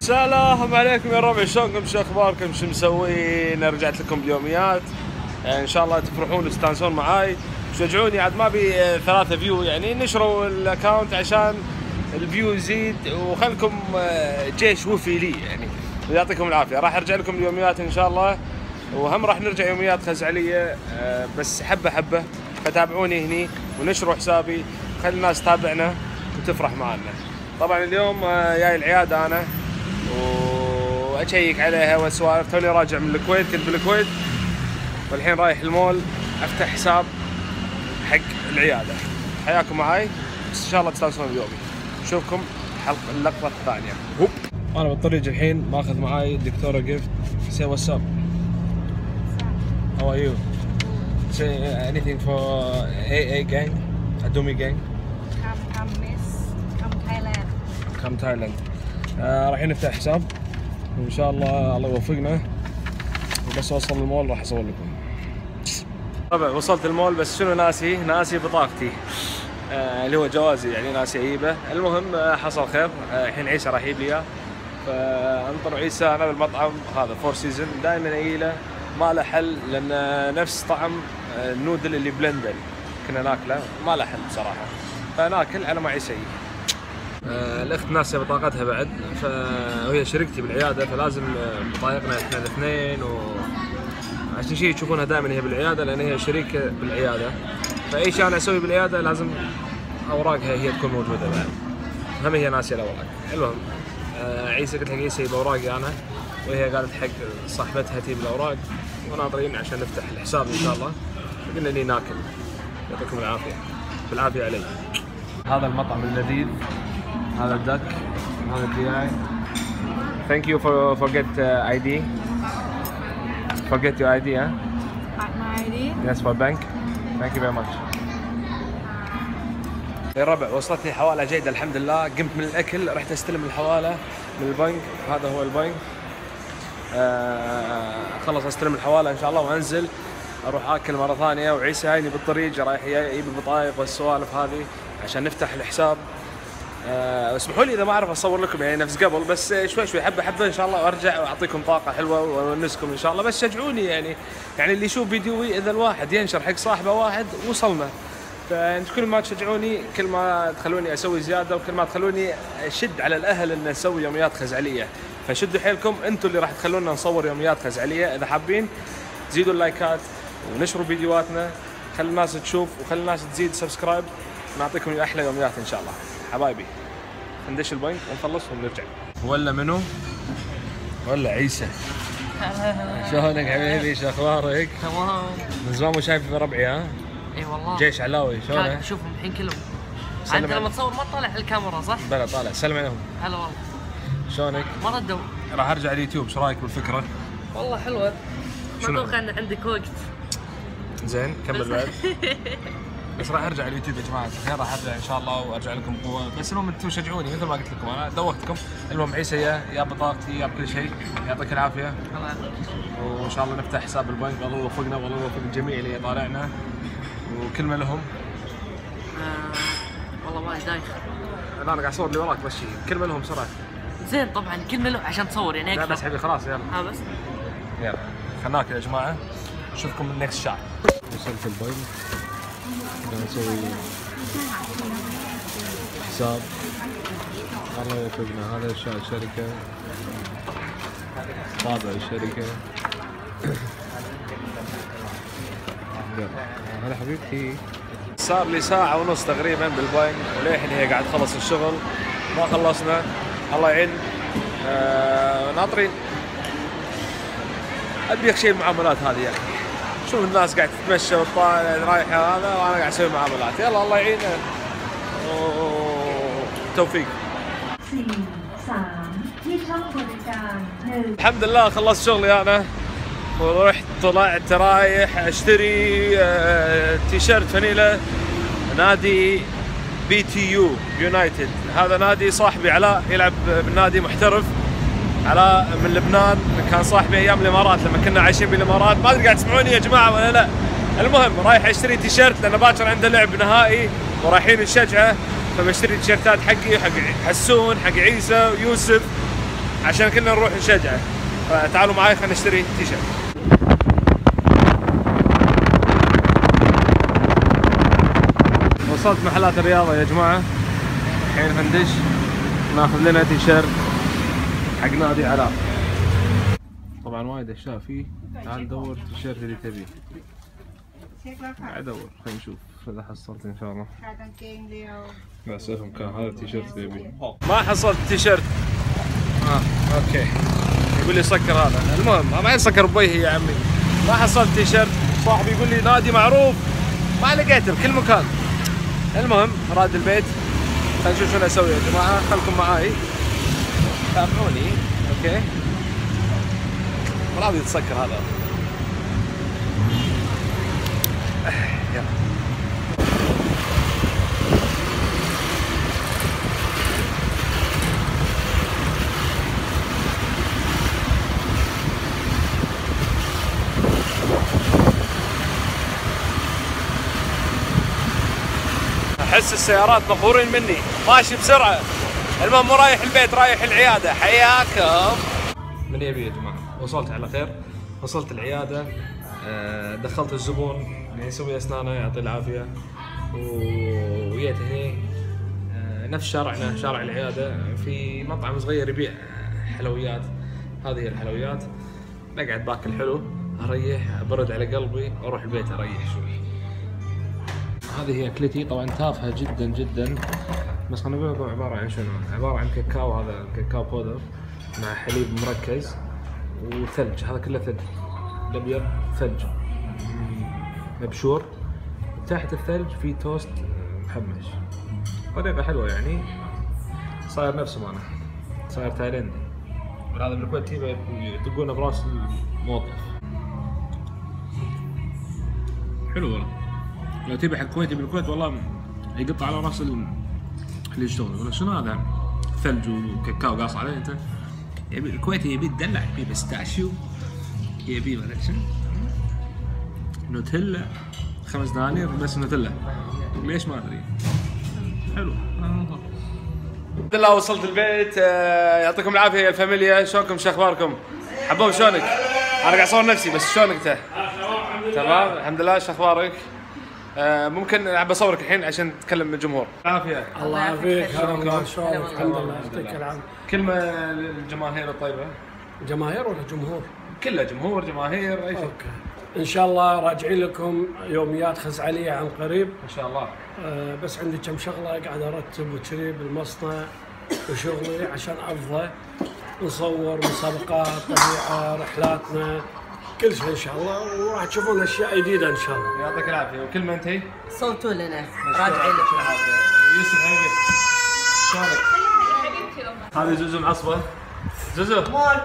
السلام عليكم يا ربع، شلونكم؟ شو اخباركم؟ شو مسوين؟ رجعت لكم بيوميات، ان شاء الله تفرحون وتستانسون معاي. شجعوني، عاد ما بي 3 فيو، يعني نشروا الاكونت عشان الفيو يزيد، وخلكم جيش وفي لي يعني. يعطيكم العافيه. راح ارجع لكم اليوميات ان شاء الله، وهم راح نرجع يوميات خزعليه بس حبه حبه، فتابعوني هني ونشروا حسابي، خلي الناس تتابعنا وتفرح معنا. طبعا اليوم جاي العياده انا واشيك عليها والسوالف. توني راجع من الكويت، كنت بالكويت والحين رايح المول افتح حساب حق العياده. حياكم معاي، بس ان شاء الله تستانسون بيومي. نشوفكم اللقطه الثانيه. هوب، انا بالطريق الحين ماخذ معاي الدكتوره جيفت. say what's up, how are you, say anything for AA gang, Adomi gang. come miss, come Thailand. come Thailand. رايحين نفتح حساب وان شاء الله الله يوفقنا، وبس اوصل المول راح اصور لكم. طبعا وصلت المول، بس شنو ناسي بطاقتي اللي هو جوازي، يعني ناسي اجيبه. المهم حصل خير، الحين عيسى راح يجيب لي اياه. فانطر عيسى. انا بالمطعم هذا فور سيزون دائما اجيله، ما له حل، لان نفس طعم النودل اللي بلندن كنا ناكله، ما له حل بصراحه. فناكل على ما عيسى يجي. الاخت ناسيه بطاقتها بعد، وهي شريكتي بالعياده، فلازم بطايقنا احنا الاثنين، عشان شيء تشوفونها دائما هي بالعياده، لان هي شريكه بالعياده. فاي شيء انا اسوي بالعياده لازم اوراقها هي تكون موجوده بعد. هم هي ناسيه الاوراق. المهم عيسى قلت لها عيسى يبغى اوراقي انا، وهي قالت حق صاحبتها تجيب الاوراق، وناطرين عشان نفتح الحساب ان شاء الله. قلنا لي ناكل. يعطيكم العافيه، بالعافيه علي. هذا المطعم اللذيذ، هذا الدك، هذا الدياي. Thank you for forget ID. Forget your ID, huh? My ID. Yes, for bank. Thank you very much. يا ربع، وصلتني حوالة جيدة الحمد لله. قمت من الأكل، رحت أستلم الحوالة من البنك. هذا هو البنك. خلص أستلم الحوالة إن شاء الله وأنزل أروح آكل مرة ثانية. وعيسى هايني بالطريق رايح يجيب البطايق والسوالف هذه عشان نفتح الحساب. اسمحوا لي اذا ما اعرف اصور لكم يعني نفس قبل، بس شوي شوي حبه حبه ان شاء الله، وارجع واعطيكم طاقه حلوه واونسكم ان شاء الله. بس شجعوني يعني اللي يشوف فيديوي، اذا الواحد ينشر حق صاحبه واحد وصلنا. فانت كل ما تشجعوني كل ما تخلوني اسوي زياده، وكل ما تخلوني اشد على الاهل ان نسوي يوميات خزعليه. فشدوا حيلكم، انتم اللي راح تخلونا نصور يوميات خزعليه. اذا حابين زيدوا اللايكات ونشروا فيديوهاتنا، خلي الناس تشوف وخلي الناس تزيد سبسكرايب. نعطيكم احلى يوميات ان شاء الله حبايبي. ندش البنك ونخلص ونرجع. ولا منو؟ ولا عيسى. شلونك حبيبي؟ شو اخبارك؟ تمام. من زمان مو شايف ربعي ها؟ اي والله. جيش علاوي شلونه؟ قاعد اشوفهم الحين كلهم. انت لما تصور ما تطالع الكاميرا صح؟ بلا طالع. سلم عليهم. هلا والله. شلونك؟ ما ردوا. راح ارجع اليوتيوب، ايش رايك بالفكره؟ والله حلوه. ما اتوقع ان عندك وقت. زين كمل بعد. بس راح ارجع اليوتيوب يا جماعه الخير، راح ارجع ان شاء الله وارجع لكم بقوه. بس المهم انتم شجعوني مثل ما قلت لكم، انا دوختكم. المهم عيسى يا بطاقتي يا بكل شيء. يعطيك العافيه. وان شاء الله نفتح حساب البنك، الله يوفقنا والله يوفق الجميع اللي يطالعنا. وكلمه لهم. والله ما دايخ. انا قاعد اصور اللي وراك بس شيء. كلمه لهم بسرعه. زين طبعا كلمه له عشان تصور يعني لا بس حبيبي خلاص يلا. بس. يلا خلنا ناكل يا جماعه. نشوفكم النكست شات. وصلت البنك، قاعد نسوي حساب. الله يوفقنا. هذا الشركة، طابع الشركة. هلا حبيبتي. صار لي ساعة ونص تقريبا بالبنك، وللحين هي قاعد تخلص الشغل، ما خلصنا. الله يعين. ناطرين. ابيك شيء المعاملات هذه يا اخي. شوف الناس قاعد تتمشى وطالع رايحه هذا، وانا قاعد اسوي معاملات. يلا الله يعينه وتوفيق. الحمد لله خلصت شغلي انا، ورحت طلعت رايح اشتري تيشيرت فانيلا نادي BTU يونايتد. هذا نادي صاحبي علاء يلعب بالنادي، محترف. علاء من لبنان، كان صاحبي ايام الامارات لما كنا عايشين بالامارات. ما ادري قاعد تسمعوني يا جماعه ولا لا. المهم رايح اشتري تيشيرت لان باكر عنده لعب نهائي ورايحين نشجعه، فبشتري تيشيرتات حقي، حق حسون، حق عيسى ويوسف. عشان كنا نروح نشجعه. فتعالوا معي خلينا نشتري تيشيرت. وصلت محلات الرياضة يا جماعة، الحين هندش ناخذ لنا تيشيرت حق نادي علاء. طبعا وايد اشياء فيه، تعال دور التيشيرت اللي تبيه. قاعد ادور خلينا نشوف اذا حصلت ان شاء الله. بس افهم كان هذا التيشيرت اللي يبيه. ما حصلت التيشيرت. اوكي يقول لي سكر هذا. المهم ما يسكر بوجهي يا عمي. ما حصلت تيشيرت، صاحبي يقول لي نادي معروف ما لقيته بكل مكان. المهم راد البيت، خلينا نشوف شنو اسوي يا جماعه، خلكم معاي تابعوني. اوكي راضي يتسكر هذا. يلا احس السيارات مقهورين مني، ماشي بسرعه. المهم مو رايح البيت، رايح العياده. حياكم. من يبي يا جماعه؟ وصلت على خير، وصلت العياده. دخلت الزبون اللي يسوي اسنانه يعطيه العافيه، وجيت هنا نفس شارعنا شارع العياده، في مطعم صغير يبيع حلويات. هذه هي الحلويات. بقعد باكل حلو، اريح، برد على قلبي، واروح البيت اريح شوي. هذه هي اكلتي، طبعا تافهه جدا جدا، بس خليني اقول لكم عباره عن شنو. عباره عن كاكاو، هذا كاكاو بودر مع حليب مركز وثلج. هذا كله ثلج، الابيض ثلج مبشور، تحت الثلج في توست محمش. طريقه حلوه يعني، صاير نفسه معنا، صاير تايلندي. هذا بالكويت يطقونه براس الموظف. حلو والله. لو تبي حق كويتي بالكويت والله يقطع على راس اللي يشتغل. يقول شنو هذا؟ ثلج وكاكاو قاص عليه انت. يبي الكويتي يبي يدلع، يبي بستاشيو، يبي ما ادري شنو، نوتيلا 5 دنانير بس نوتيلا. ليش ما ادري. حلو. الحمد لله وصلت البيت. يعطيكم العافيه يا الفاميليا. شلونكم؟ شو اخباركم؟ حبوب شلونك؟ انا قاعد اصور نفسي بس شلونك انت؟ تمام الحمد لله. شو اخبارك؟ ممكن بصورك الحين عشان تتكلم الجمهور. العافيه. الله يعافيك. شلونك؟ شلونك؟ الحمد لله يعطيك العافيه. كلمه للجماهير الطيبه. جماهير ولا جمهور؟ كلها جمهور، جماهير، اي شيء. اوكي. ان شاء الله راجعين لكم يوميات خزعليه عن قريب ان شاء الله. بس عندي كم شغله قاعد ارتب وكذي بالمصنع وشغلي عشان افضى، نصور مسابقات، طبيعه، رحلاتنا، كل شيء ان شاء الله، وراح تشوفون اشياء جديده ان شاء الله. يعطيك العافيه. وكلمه انت؟ صوتوا لنا راجعين لكم. يوسف حبيبي شلونك؟ هذه زوزو معصبه. زوزو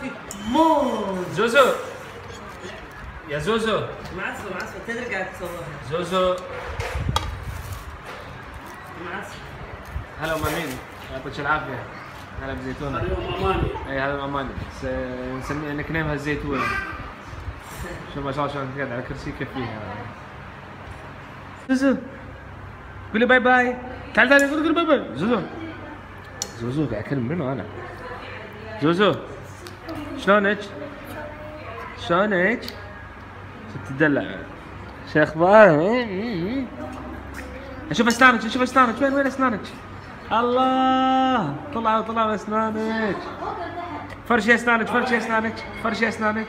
زوزو يا زوزو. معصبة تدري قاعد تصورها. زوزو معصبة. هلا ام امين، يعطيك العافيه. هلا بزيتونه. اليوم اماني. اي هذا اماني، نسميها نك نيمها الزيتونه. شوف ما شاء الله شلون قاعد على كرسي يكفيها. زوزو قولي باي باي. تعال تعال قول باي باي. زوزو زوزو قاعد اكلم منو انا؟ زوزو شلونك؟ شلونك؟ تدلع. شو اخبارك؟ اشوف اسنانك، اشوف اسنانك. وين اسنانك؟ الله طلعوا اسنانك. فرشي اسنانك، فرشي اسنانك، فرشي اسنانك.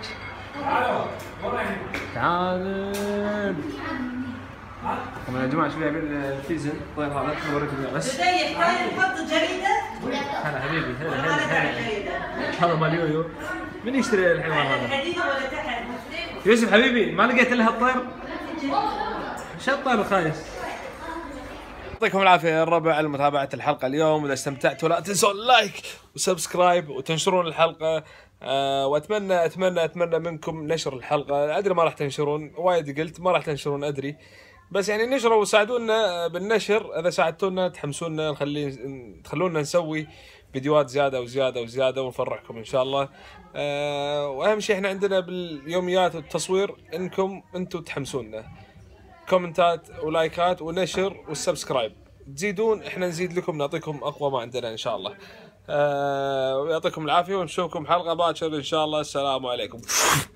تعال. طبعا يا جماعه شوف جايبين الفيزن الطير هذا، اوريكم اياه بس. يحتاج نحط جريدة؟ هلا حبيبي، هلا هذا مال يويو. من يشتري الحيوان هذا؟ جريدة ولا تحت؟ يوسف حبيبي ما لقيت الا هالطير؟ شو الطير الخايس؟ يعطيكم العافيه يا الربع على متابعه الحلقه اليوم. اذا استمتعتوا لا تنسوا اللايك وسبسكرايب وتنشرون الحلقه. واتمنى منكم نشر الحلقه. ادري ما راح تنشرون، وايد قلت ما راح تنشرون ادري، بس يعني نشروا وساعدونا بالنشر. اذا ساعدتونا تحمسونا، تخلونا نسوي فيديوهات زياده وزياده ونفرحكم ان شاء الله. واهم شيء احنا عندنا باليوميات والتصوير انكم انتم تحمسونا، كومنتات ولايكات ونشر والسبسكرايب. تزيدون احنا نزيد لكم، نعطيكم اقوى ما عندنا ان شاء الله. ويعطيكم العافيه ونشوفكم حلقه باكر ان شاء الله. السلام عليكم.